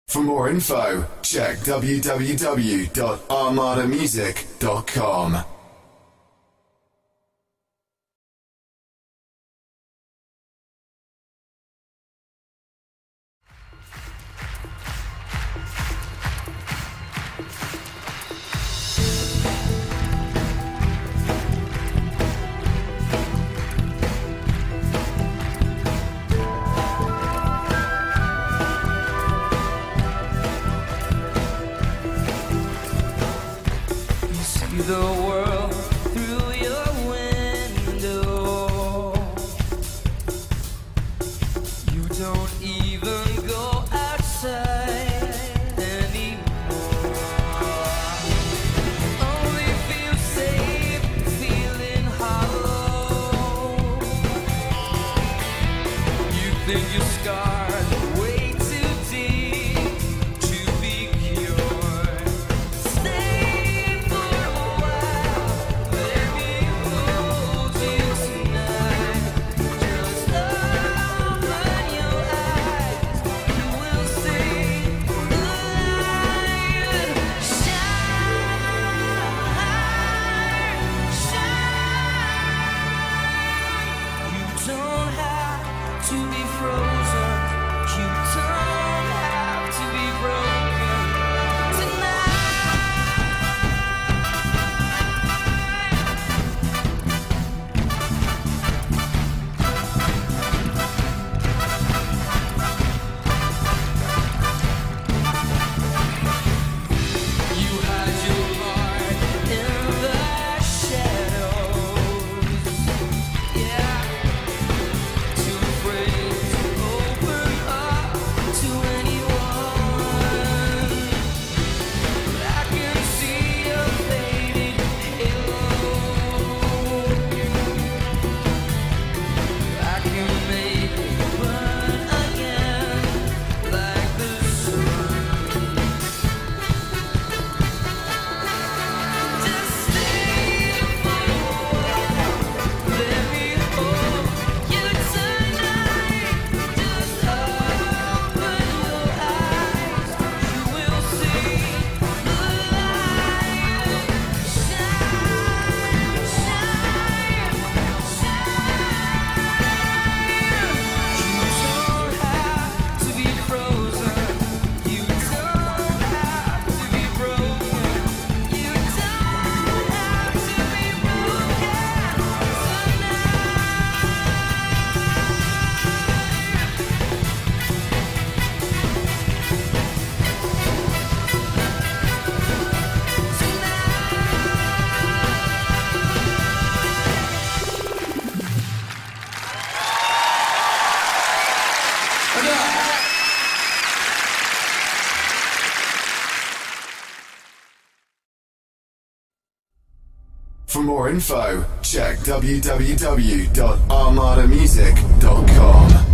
For more info, check www.armadamusic.com. The world through your window. You don't even go outside anymore. Only feel safe, feeling hollow. You think you're scarred way too deep to be cured. To be frozen, you don't have to be broken You had your heart in the shadows, yeah. For more info, check www.armadamusic.com.